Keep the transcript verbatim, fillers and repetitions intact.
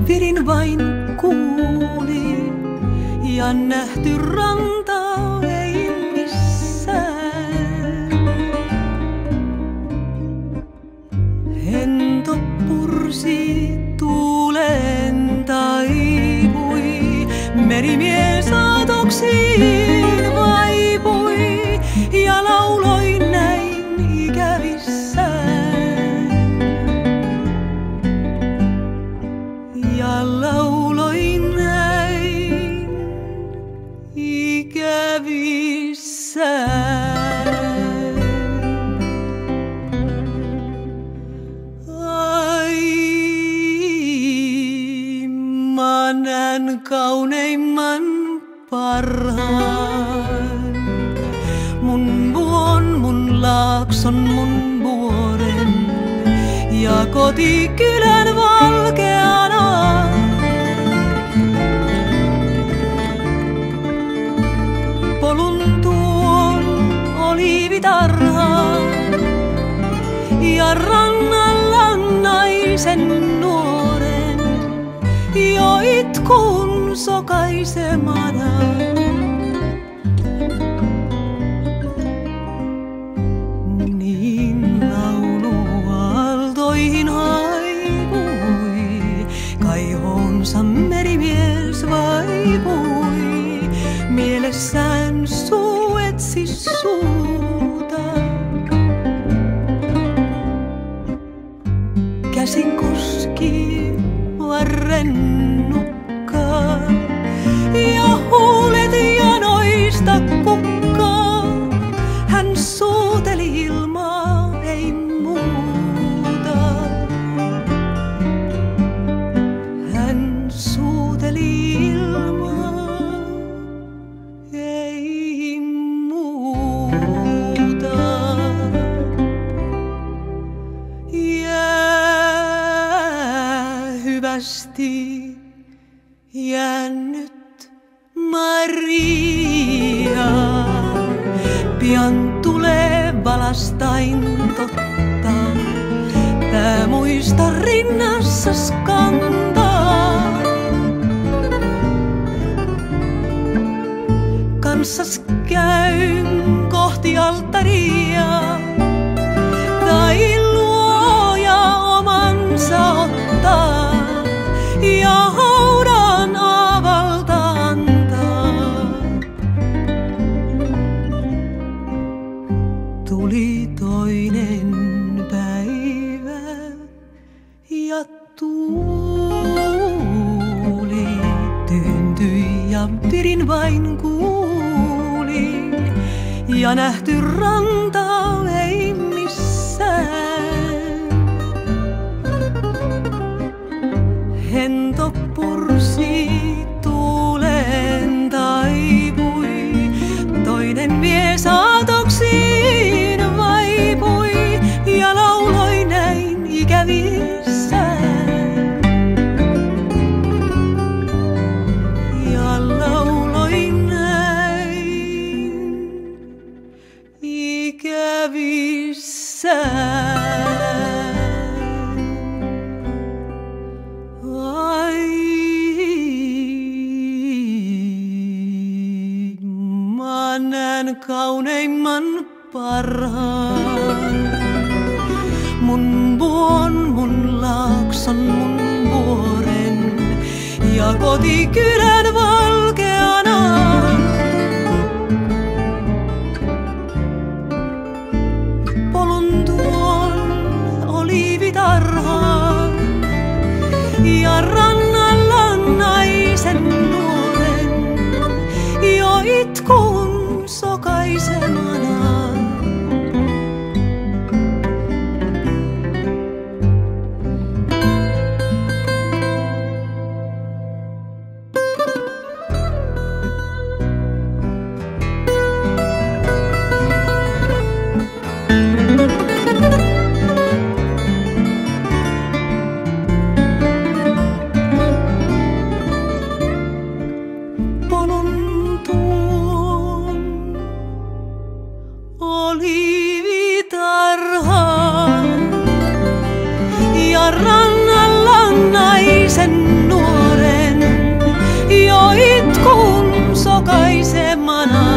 virin vain kuuli ja nähty rantaa ei missään. Hento pursi tuulen taipui, merimies aatoksiin vaipui ja lauloi näin ikävissään. Ja lauloi näin ikävissään. Ai, mä näen kauneimman parhaan. Mun vuon, mun laakson, mun vuoren ja kotikylän valkeana. Polun tuon oliivitarhaan ja rannalla naisen nuoren jo itkun sokaisemana. Niin laulu aaltoihin haipui, kaihoonsa merimies vaipui, mielessään suu etsi suuta. Käsin koski varren nukkaa ja huulet janoista kukkaa. Hän suuteli ilmaa, ei muuta. Hän suuteli ilmaa, ei muuta. Jäähyvästi jäänyt Maria, pian tulee valastain totta. Tää muista rinnassas kantaa. Kanssas käyn kohti alttaria, tai luoja omansa ottaa ja haudan aavalta antaa. Tuli toinen päivä ja tuuli tyyntyi ja virin vain kuuli ja nähty rantaa ei missään. Hento pursi tuulen taipui, toinen mies aatoksiin vaipui ja lauloi näin ikävissään. Ja lauloi näin ikävissään. Mä näen kauneimman parhaan. Mun vuon, mun laakson, mun vuoren ja kotikylän valkeana. Polun tuon oliivitarhaan ja rannalla naisen nuoren jo itkun sokaisemana. sokaisemana.